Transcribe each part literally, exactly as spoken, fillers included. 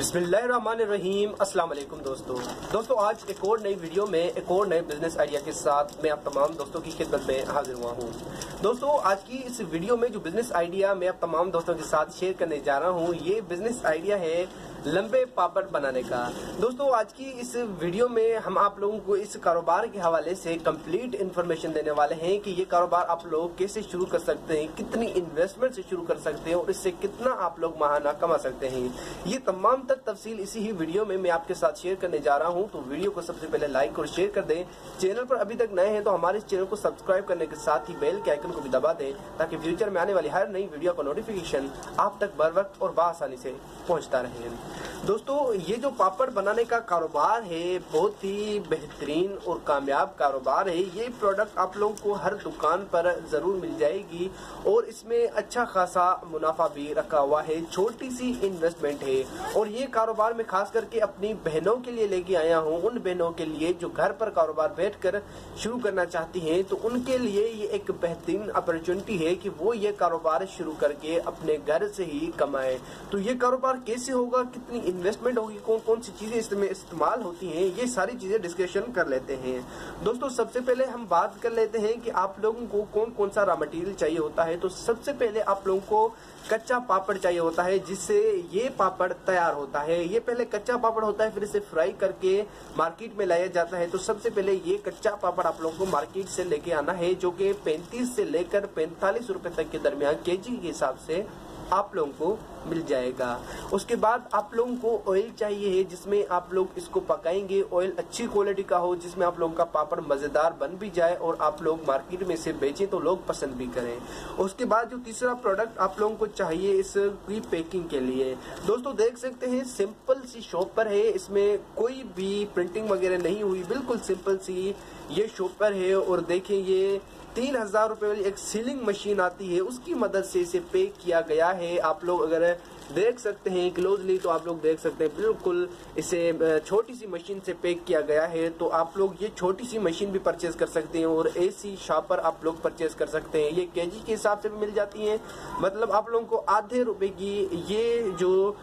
बिस्मिल्लाहिर्रहमानिर्रहीम। अस्सलाम वालेकुम दोस्तों दोस्तों आज एक और नई वीडियो में एक और नए बिजनेस आइडिया के साथ मैं आप तमाम दोस्तों की खिदमत में हाजिर हुआ हूँ। दोस्तों आज की इस वीडियो में जो बिजनेस आइडिया मैं आप तमाम दोस्तों के साथ शेयर करने जा रहा हूँ, ये बिजनेस आइडिया है लंबे पापड़ बनाने का। दोस्तों आज की इस वीडियो में हम आप लोगों को इस कारोबार के हवाले से कंप्लीट इन्फॉर्मेशन देने वाले हैं कि ये कारोबार आप लोग कैसे शुरू कर सकते हैं, कितनी इन्वेस्टमेंट से शुरू कर सकते हैं और इससे कितना आप लोग माहाना कमा सकते हैं। ये तमाम तर तफसील इसी ही वीडियो में मैं आपके साथ शेयर करने जा रहा हूं। तो वीडियो को सबसे पहले लाइक और शेयर कर दें। चैनल पर अभी तक नए हैं तो हमारे इस चैनल को सब्सक्राइब करने के साथ ही बेल के आइकन को भी दबा दें ताकि फ्यूचर में आने वाली हर नई वीडियो का नोटिफिकेशन आप तक बर वक्त और बआसानी से पहुंचता रहे। दोस्तों ये जो पापड़ बनाने का कारोबार है बहुत ही बेहतरीन और कामयाब कारोबार है। ये प्रोडक्ट आप लोगों को हर दुकान पर जरूर मिल जाएगी और इसमें अच्छा खासा मुनाफा भी रखा हुआ है। छोटी सी इन्वेस्टमेंट है और ये कारोबार में खास करके अपनी बहनों के लिए लेके आया हूँ। उन बहनों के लिए जो घर पर कारोबार बैठकर शुरू करना चाहती हैं तो उनके लिए ये एक बेहतरीन अपॉर्चुनिटी है कि वो ये कारोबार शुरू करके अपने घर से ही कमाए। तो ये कारोबार कैसे होगा, कितनी इन्वेस्टमेंट होगी, कौन कौन सी चीजें इसमें इस्तेमाल होती हैं, ये सारी चीजें डिस्कशन कर लेते हैं। दोस्तों सबसे पहले हम बात कर लेते हैं कि आप लोगों को कौन कौन सा रॉ मटेरियल चाहिए होता है। तो सबसे पहले आप लोगों को कच्चा पापड़ चाहिए होता है जिससे ये पापड़ तैयार होता है। ये पहले कच्चा पापड़ होता है, फिर इसे फ्राई करके मार्केट में लाया जाता है। तो सबसे पहले ये कच्चा पापड़ आप लोगों को मार्केट से लेके आना है जो कि पैंतीस से लेकर पैंतालीस रुपए तक के दरमियान केजी के हिसाब से आप लोगों को मिल जाएगा। उसके बाद आप लोगों को ऑयल चाहिए जिसमें आप लोग इसको पकाएंगे। ऑयल अच्छी क्वालिटी का हो जिसमें आप लोगों का पापड़ मजेदार बन भी जाए और आप लोग मार्केट में से बेचें तो लोग पसंद भी करें। उसके बाद जो तीसरा प्रोडक्ट आप लोगों को चाहिए इसकी पैकिंग के लिए, दोस्तों देख सकते हैं सिंपल सी शॉपर है, इसमें कोई भी प्रिंटिंग वगैरह नहीं हुई, बिल्कुल सिंपल सी ये शॉपर है। और देखें ये तीन हजार रुपए वाली एक सीलिंग मशीन आती है, उसकी मदद से इसे पैक किया गया है। आप लोग अगर देख सकते हैं क्लोजली तो आप लोग देख सकते हैं बिल्कुल इसे छोटी सी मशीन से पैक किया गया है। तो आप लोग ये छोटी सी मशीन भी परचेज कर सकते हैं और ऐसी शॉपर आप लोग परचेज कर सकते हैं। ये केजी के हिसाब से भी मिल जाती है, मतलब आप लोगों को आधे रुपए की ये जो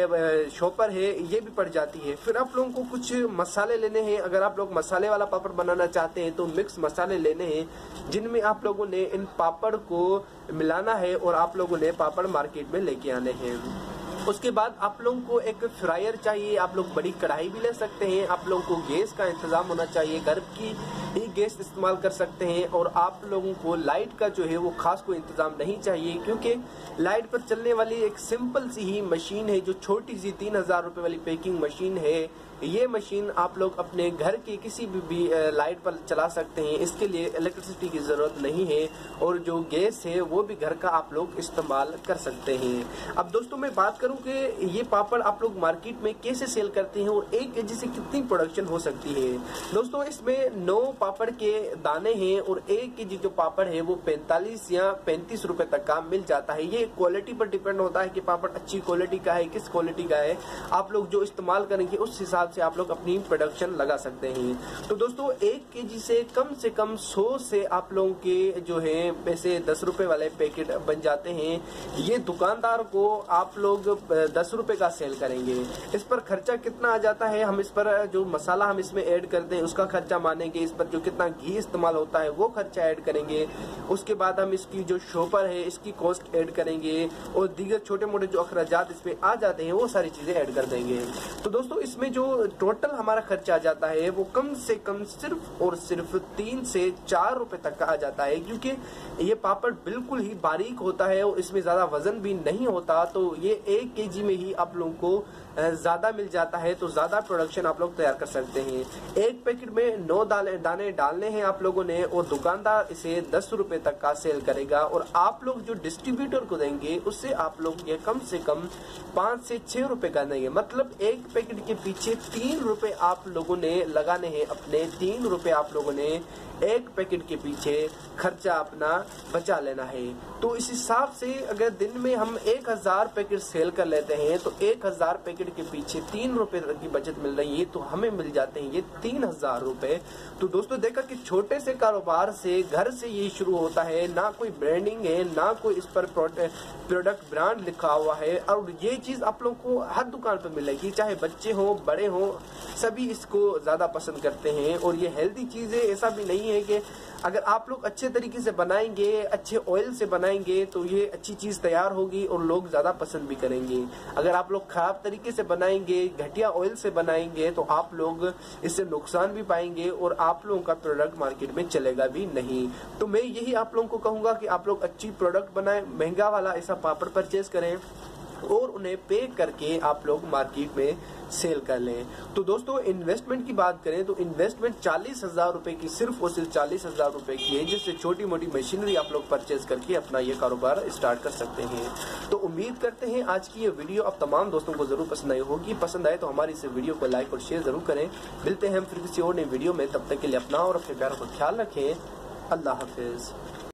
शॉपर है ये भी पड़ जाती है। फिर आप लोगों को कुछ मसाले लेने हैं। अगर आप लोग मसाले वाला पापड़ बनाना चाहते हैं तो मिक्स मसाले लेने हैं जिनमें आप लोगों ने इन पापड़ को मिलाना है और आप लोगों ने पापड़ मार्केट में लेके आने हैं। उसके बाद आप लोगों को एक फ्रायर चाहिए, आप लोग बड़ी कढ़ाई भी ले सकते हैं। आप लोगों को गैस का इंतजाम होना चाहिए, घर की ही गैस इस्तेमाल कर सकते हैं। और आप लोगों को लाइट का जो है वो खास कोई इंतजाम नहीं चाहिए क्योंकि लाइट पर चलने वाली एक सिंपल सी ही मशीन है जो छोटी सी तीन हजार रुपए वाली पैकिंग मशीन है। ये मशीन आप लोग अपने घर की किसी भी, भी लाइट पर चला सकते हैं, इसके लिए इलेक्ट्रिसिटी की जरूरत नहीं है। और जो गैस है वो भी घर का आप लोग इस्तेमाल कर सकते हैं। अब दोस्तों मैं बात करूं कि ये पापड़ आप लोग मार्केट में कैसे सेल करते हैं और एक केजी से कितनी प्रोडक्शन हो सकती है। दोस्तों इसमें नौ पापड़ के दाने हैं और एक केजी जो पापड़ है वो पैंतालीस या पैंतीस रुपए तक का मिल जाता है। ये क्वालिटी पर डिपेंड होता है कि पापड़ अच्छी क्वालिटी का है, किस क्वालिटी का है। आप लोग जो इस्तेमाल करेंगे उस हिसाब से आप लोग अपनी प्रोडक्शन लगा सकते हैं। तो दोस्तों एक केजी से कम से कम सौ से आप लोगों के जो है पैसे दस रुपए वाले पैकेट बन जाते हैं। ये दुकानदार को आप लोग दस रुपए का सेल करेंगे। इस पर खर्चा कितना आ जाता है, हम इस पर जो मसाला हम इसमें ऐड करते हैं उसका खर्चा मानेंगे, इस पर जो कितना घी इस्तेमाल होता है वो खर्चा ऐड करेंगे। उसके बाद हम इसकी जो शॉपर है इसकी कॉस्ट ऐड करेंगे और दीगर छोटे मोटे जो अखराजात इस पे आ जाते हैं वो सारी चीजें ऐड कर देंगे। तो दोस्तों इसमें जो टोटल हमारा खर्चा आ जाता है वो कम से कम सिर्फ और सिर्फ तीन से चार रुपए तक का आ जाता है क्योंकि ये पापड़ बिल्कुल ही बारीक होता है और इसमें ज्यादा वजन भी नहीं होता। तो ये एक केजी में ही आप लोगों को ज्यादा मिल जाता है, तो ज्यादा प्रोडक्शन आप लोग तैयार कर सकते हैं। एक पैकेट में नौ दाने दाने डालने हैं आप लोगों ने और दुकानदार इसे दस रुपए तक का सेल करेगा और आप लोग जो डिस्ट्रीब्यूटर को देंगे उससे आप लोग ये कम से कम पाँच से छह रुपए का देंगे। मतलब एक पैकेट के पीछे तीन रुपए आप लोगों ने लगाने हैं अपने, तीन रुपए आप लोगों ने एक पैकेट के पीछे खर्चा अपना बचा लेना है। तो इस हिसाब से अगर दिन में हम एक हजार पैकेट सेल कर लेते हैं तो एक हजार पैकेट के पीछे तीन रुपए की बचत मिल रही है, तो हमें मिल जाते हैं ये तीन हजार रुपए। तो दोस्तों देखा कि छोटे से कारोबार से, घर से ये शुरू होता है, ना कोई ब्रांडिंग है, ना कोई इस पर प्रोडक्ट ब्रांड लिखा हुआ है, और ये चीज आप लोगों को हर दुकान पर मिलेगी, चाहे बच्चे हो बड़े हो, सभी इसको ज्यादा पसंद करते हैं। और ये हेल्दी चीज है, ऐसा भी नहीं है कि अगर आप लोग अच्छे तरीके से बनाएंगे, अच्छे ऑयल से बनाएंगे तो ये अच्छी चीज तैयार होगी और लोग ज्यादा पसंद भी करेंगे। अगर आप लोग खराब तरीके से बनाएंगे, घटिया ऑयल से बनाएंगे, तो आप लोग इससे नुकसान भी पाएंगे और आप लोगों का प्रोडक्ट मार्केट में चलेगा भी नहीं। तो मैं यही आप लोगों को कहूंगा कि आप लोग अच्छी प्रोडक्ट बनाएं, महंगा वाला ऐसा पापड़ परचेज करें और उन्हें पैक करके आप लोग मार्केट में सेल कर लें। तो दोस्तों इन्वेस्टमेंट की बात करें तो इन्वेस्टमेंट चालीस हजार रुपए की, सिर्फ और सिर्फ चालीस हजार रुपए की है, जिससे छोटी मोटी मशीनरी आप लोग परचेज करके अपना ये कारोबार स्टार्ट कर सकते हैं। तो उम्मीद करते हैं आज की ये वीडियो अब तमाम दोस्तों को जरूर पसंद आई होगी। पसंद आए तो हमारी इस वीडियो को लाइक और शेयर जरूर करें। मिलते हैं हम फिर किसी और नई वीडियो में, तब तक के लिए अपना और अपने प्यारों का ख्याल रखें। अल्लाह हाफिज।